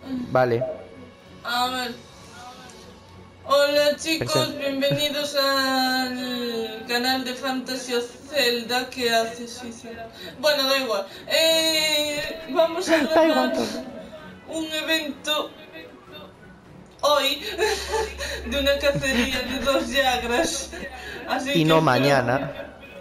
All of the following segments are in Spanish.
Vale. A ver. Hola chicos, Presente. bienvenidos al canal de Fantasy of Zelda. ¿Qué haces, Suiza? Bueno, da igual. Vamos a Da igual grabar todo. un evento hoy de una cacería de 2 Jagras. Así Y que no mañana.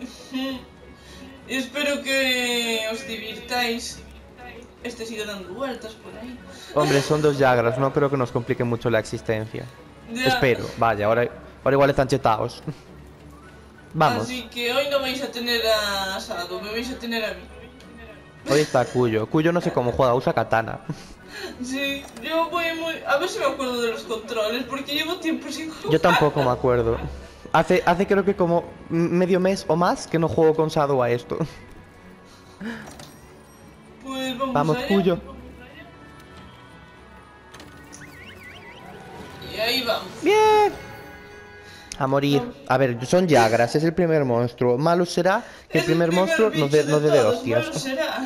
espero que os divirtáis. Este sigue dando vueltas por ahí. Hombre, son 2 Jagras. No creo que nos complique mucho la existencia. Ya. Espero. Vaya, ahora igual están chetados. Vamos. Así que hoy no vais a tener a Sado, me vais a tener a mí. Hoy está Cuyo. Cuyo no sé cómo juega, usa katana. Sí, yo voy muy... A ver si me acuerdo de los controles, porque llevo tiempo sin jugar. Yo tampoco me acuerdo. Hace creo que como medio mes o más que no juego con Shadow a esto. Pues vamos Vamos, allá. Cuyo. Y ahí vamos. Bien. A morir. A ver, son Jagras, es el primer monstruo. Malo será que el Es el primer monstruo primer nos bicho dé de todos, hostias. malo será.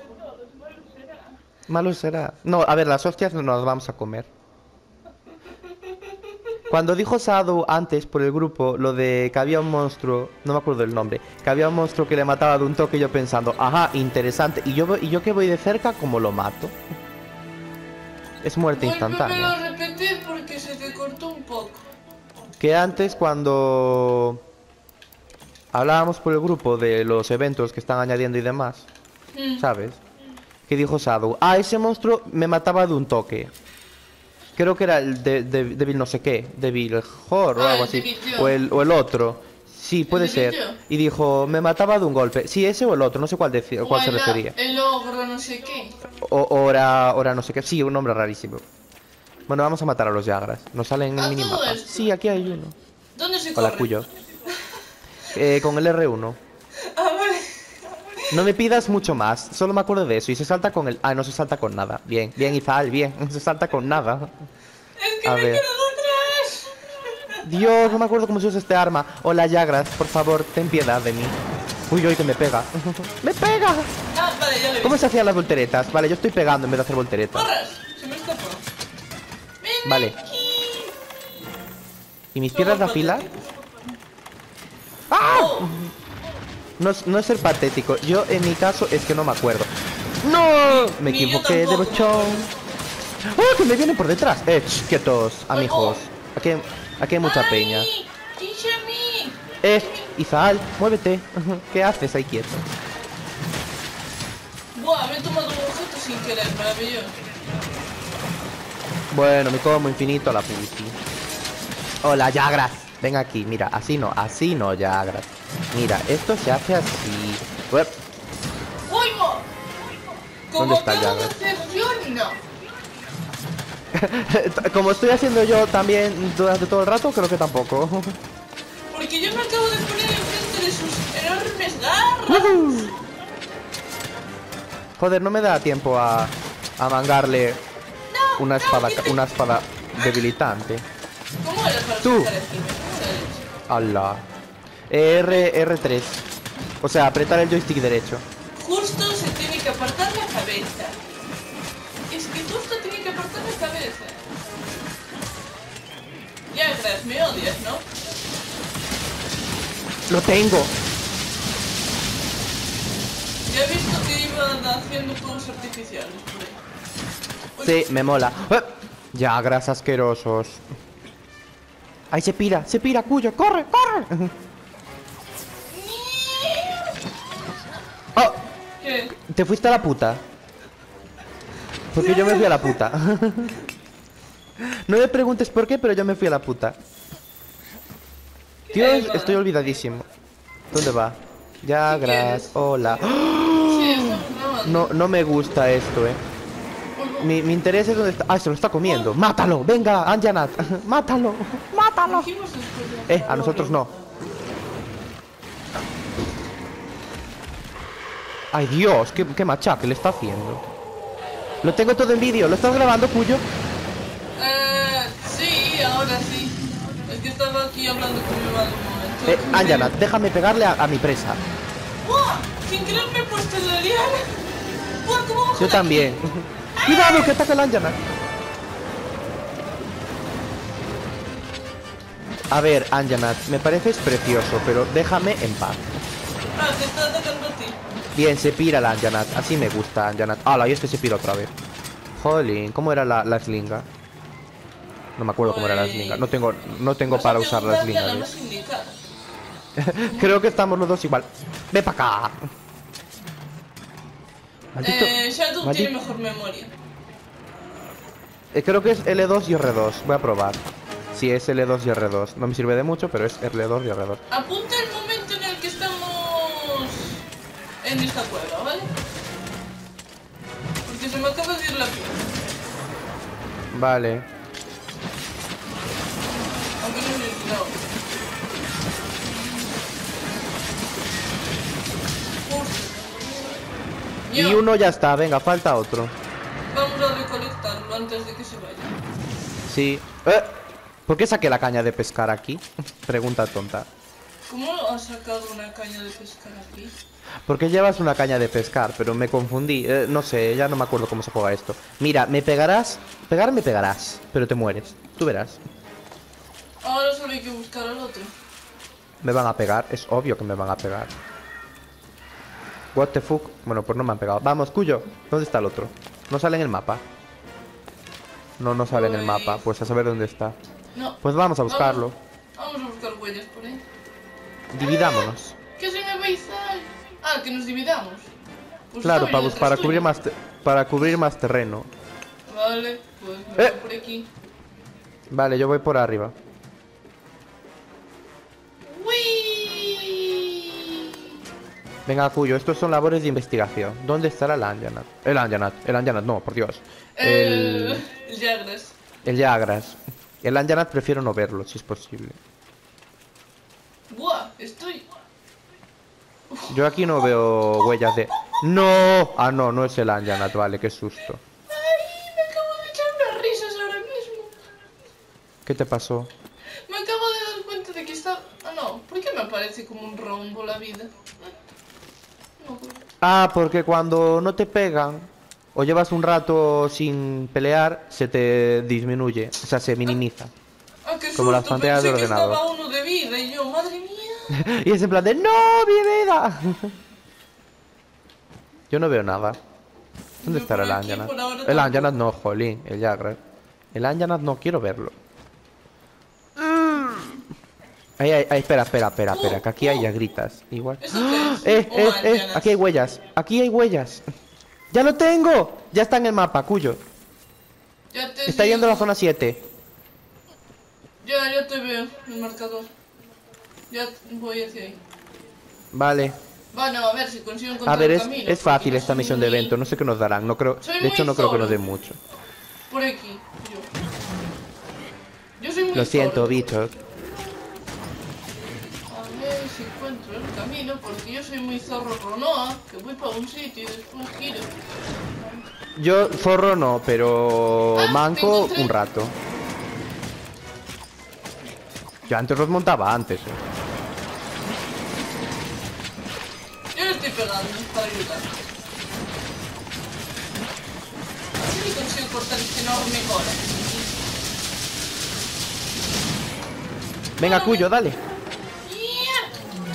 Malo será. No, a ver, las hostias no nos las vamos a comer. Cuando dijo Sadu antes por el grupo lo de que había un monstruo, no me acuerdo el nombre, que había un monstruo que le mataba de un toque, yo pensando, ajá, interesante. Y yo que voy de cerca, ¿cómo lo mato? Es muerte Vuélvemelo instantánea. a repetir porque se te cortó un poco. Que antes cuando hablábamos por el grupo de los eventos que están añadiendo y demás, ¿sabes? Que dijo Sadu, ah, ese monstruo me mataba de un toque. Creo que era el Devil no sé qué, Devil Hor o Ah, algo el así. Devil Joe. O el otro. Sí, puede ¿El Devil ser. Joe? Y dijo, me mataba de un golpe. Sí, ese o el otro, no sé cuál, O cuál se refería. el ogro no sé qué. Ora no sé qué. Sí, un nombre rarísimo. Bueno, vamos a matar a los Jagras. Nos salen en el ¿A todo minimapa. esto? Sí, aquí hay uno. ¿Dónde se Hola, corre? Cuyo. Con el R1. A ver. No me pidas mucho más. Solo me acuerdo de eso. Y se salta con el... Ah, no se salta con nada. Bien, bien, Izal, bien. No se salta con nada. Es que A me quedo ver. atrás. Dios, no me acuerdo cómo se usa este arma. Hola, Jagras, por favor, ten piedad de mí. Uy, uy, que me pega. ¡Me pega! Ah, vale, ya le ¿Cómo vi. se hacían las volteretas? Vale, yo estoy pegando en vez de hacer volteretas. ¡Corras! Se me escapó. ¡Ven Vale. aquí! ¿Y mis Somos piedras de afilar? patéticos. ¡Ah! Oh, No es ser patético. Yo, en mi caso, es que no me acuerdo. ¡No! Me Ni yo equivoqué de tampoco me bochón. ¡Oh, que me vienen por detrás! Quietos, amigos. oh. Aquí hay mucha peña. ¡Ay! ¡Tíchame! Izal, muévete. ¿Qué haces ahí quieto? Buah, me he tomado un objeto sin querer, maravilloso. Bueno, mi combo infinito a la puti. Hola, Jagras. Ven aquí, mira, así no, Jagras. Mira, esto se hace así. Uep, ¡Oigo! ¿Dónde Como está el acabo de Jagras? hacer yo, no. Como estoy haciendo yo también durante todo el rato, creo que tampoco. Porque yo me acabo de poner enfrente de sus enormes garras. Joder, no me da tiempo a mangarle No, una espada, quítate. una espada debilitante. ¿Cómo era para Tú. sacar encima? ¿Cómo era eso? Allah. R3. O sea, apretar el joystick derecho. Justo se tiene que apartar la cabeza. Es que justo tiene que apartar la cabeza. Jagras, me odias, ¿no? ¡Lo tengo! Ya he visto que iban haciendo fuegos artificiales por ahí. Sí, me mola. Jagras asquerosos. Ahí se pira, Cuyo, corre, corre. Oh, ¿Qué? te fuiste a la puta. Porque yo me fui a la puta. No me preguntes por qué, pero yo me fui a la puta. Dios, estoy olvidadísimo. ¿Dónde va? Jagras, hola. Sí, estamos grabando. No me gusta esto, Mi interés es dónde está. Ah, se lo está comiendo. ¡Mátalo! ¡Venga, Anjanat! ¡Mátalo! ¡Mátalo! Dijimos después de- A nosotros no. Ay, Dios, qué machaque le está haciendo. Lo tengo todo en vídeo. ¿Lo estás grabando, Cuyo? Sí, ahora sí. Es que estaba aquí hablando con mi madre un momento. Anjanat, déjame pegarle a mi presa. ¡Buah! Sin querer me he puesto la liana. ¡Buah, cómo bajo Yo de también. Cuidado, que ataca el Anjanat. A ver, Anjanat, me pareces precioso, pero déjame en paz. Ah, te está atacando a ti. Bien, se pira la Anjanat. Así me gusta, Anjanat. ¡Hala! Y este se pira otra vez. Jolín, ¿cómo era la slinga? No me acuerdo cómo era la slinga. No tengo Vas a para usar la preguntarle a slinga. la ¿ves? más indicada. Creo que estamos los dos igual. ¡Ve para acá! Maldito. Shadow tiene mejor memoria. Creo que es L2 y R2. Voy a probar. Sí, es L2 y R2. No me sirve de mucho, pero es L2 y R2. Apunta el momento en el que estamos en esta cueva, ¿vale? Porque se me acaba de ir la piel. Vale. Aunque no me he tirado. Y uno ya está. Venga, falta otro. Vamos a recolectarlo antes de que se vaya. Sí. ¿Por qué saqué la caña de pescar aquí? Pregunta tonta. ¿Cómo has sacado una caña de pescar aquí? Porque llevas una caña de pescar, pero me confundí. No sé, ya no me acuerdo cómo se juega esto. Mira, me pegarás. Pegar me pegarás, pero te mueres. Tú verás. Ahora solo hay que buscar al otro. Me van a pegar, es obvio que me van a pegar. What the fuck. Bueno, pues no me han pegado. Vamos, Cuyo. ¿Dónde está el otro? No sale en el mapa. No sale en el mapa. Pues a saber dónde está. No. Pues vamos a buscarlo. Vamos a buscar huellas por ahí. Dividámonos. ¿Qué se me va a izar? Ah, que nos dividamos. Pues Claro, está bien, para detrás cubrir tuyo. para cubrir más terreno. Vale, pues me voy por aquí. Vale, yo voy por arriba. ¡Uy! Venga, Cuyo, estos son labores de investigación. ¿Dónde estará el Anjanat? El Anjanat, no, por Dios. El Jagras. El Jagras. El Anjanat prefiero no verlo, si es posible. Buah, estoy... Yo aquí no veo huellas de... ¡No! Ah, no es el Anjanat, vale, qué susto. ¡Ay! Me acabo de echar unas risas ahora mismo. ¿Qué te pasó? Me acabo de dar cuenta de que está... Ah, no. ¿Por qué me aparece como un rombo la vida? No, Ah, porque cuando no te pegan o llevas un rato sin pelear, se te disminuye, o sea, se minimiza. ah, qué Como las susto, pantallas pensé del que ordenador. estaba uno de vida y yo, madre mía. Y es en plan de ¡no, mi vida! Yo no veo nada. ¿Dónde Yo estará el por aquí, Anjanat? por ahora El tampoco. Anjanat no, jolín, el Jagras. El Anjanat no quiero verlo. Ahí, espera, que aquí hay Jagritas. Igual. ¿Eso qué es? Un Anjanat. Aquí hay huellas. Aquí hay huellas. ¡Ya lo tengo! Ya está en el mapa, Cuyo. Ya te Está yendo a la digo. zona 7. Ya te veo, el marcador. Ya voy hacia ahí. Vale. Bueno, a ver si consigo encontrar A ver, el camino. es fácil porque esta soy misión de muy- evento. No sé qué nos darán. No creo. Soy De hecho, muy no creo que nos zorro. den mucho. Por aquí, yo soy muy Lo siento, zorro. bichos. A ver si encuentro el camino, porque yo soy muy zorro ronoa, que voy para un sitio y después giro. Yo zorro no, pero Ah, manco te encontré. un rato. Yo antes los montaba antes. Yo le estoy pegando para ayudar. A ver si consigo cortar este enorme cola. Venga, Cuyo, dale. ¡Mierda!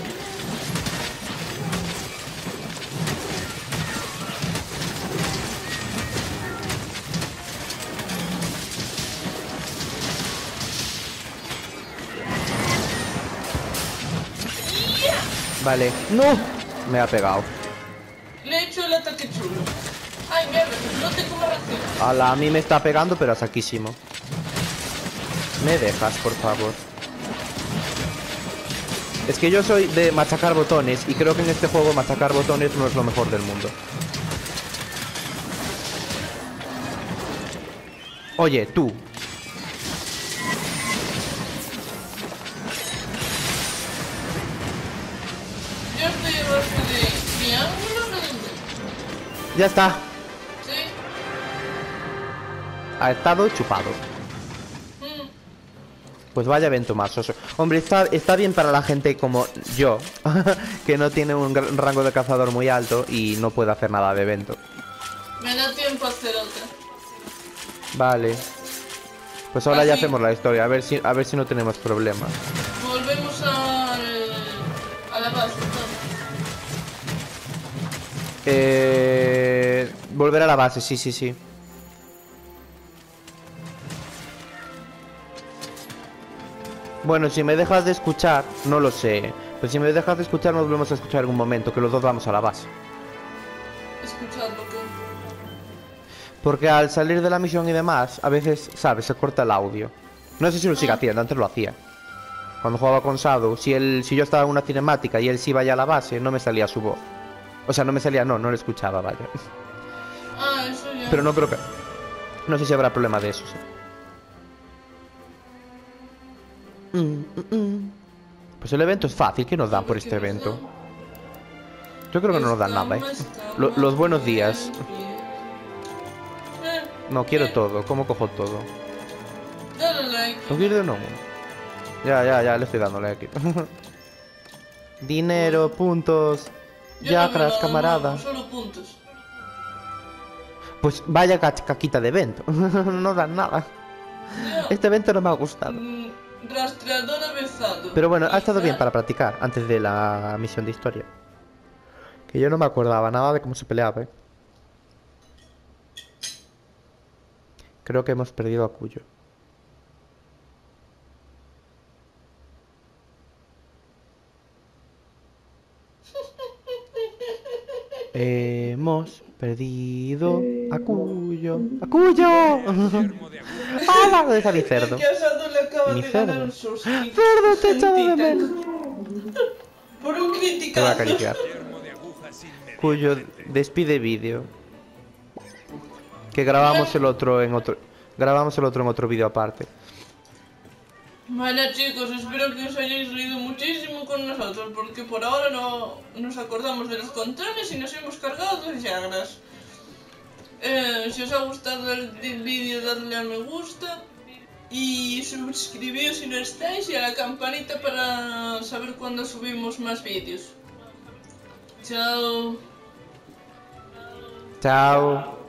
Vale. ¡No! Me ha pegado. Le he hecho el ataque chulo. Ay, mierda, no tengo más reacción. Ala, a mí me está pegando, pero a saquísimo. ¿Me dejas, por favor? Es que yo soy de machacar botones y creo que en este juego machacar botones no es lo mejor del mundo. Oye, tú. Yo estoy abajo de triángulo, ¿no? Ya está. Sí. Ha estado chupado. Mm. Pues vaya evento más oso. Hombre, está bien para la gente como yo, que no tiene un rango de cazador muy alto y no puede hacer nada de evento. Me da tiempo a hacer otra. Vale. Pues ahora ya Así. hacemos la historia, a ver si no tenemos problemas. Volvemos a la base, Volver a la base, sí, sí, sí. Bueno, si me dejas de escuchar, no lo sé. Pero si me dejas de escuchar, nos volvemos a escuchar en un momento, que los dos vamos a la base. escuchadlo que... Porque al salir de la misión y demás, a veces, ¿sabes? Se corta el audio. No sé si lo sigue haciendo, antes lo hacía. Cuando jugaba con Shadow, si yo estaba en una cinemática y él sí iba ya a la base, no me salía su voz. O sea, no me salía, no le escuchaba, vaya. Ah, eso ya... Pero no creo que... No sé si habrá problema de eso, sí. Pues el evento es fácil, ¿qué nos dan por este evento? Yo creo que no nos dan nada, Los buenos días. No, quiero todo, ¿cómo cojo todo? Dale like. ¿No quiero de no? Ya, le estoy dando like. Dinero, puntos. Yacras, camarada. Solo puntos. Pues vaya caquita de evento. No dan nada. Este evento no me ha gustado. Rastreador avezado. Pero bueno, ha estado bien para practicar antes de la misión de historia. Que yo no me acordaba nada de cómo se peleaba, Creo que hemos perdido a Cuyo. Hemos perdido a Cuyo. ¡A Cuyo! ¡Hala! ¿Dónde está mi cerdo? Que Asado le acaba Mi de cerdo. ganar un solsticio. ¡Cerdo, te he echado de menos! Por un Te voy a criticazo. acariciar. Cuyo despide vídeo. Que grabamos el otro en otro. Grabamos el otro en otro vídeo aparte. Vale chicos, espero que os hayáis reído muchísimo con nosotros, porque por ahora no nos acordamos de los controles y nos hemos cargado dos llagras. Si os ha gustado el vídeo, dadle a me gusta y suscribíos si no estáis y a la campanita para saber cuando subimos más vídeos. Chao. Chao.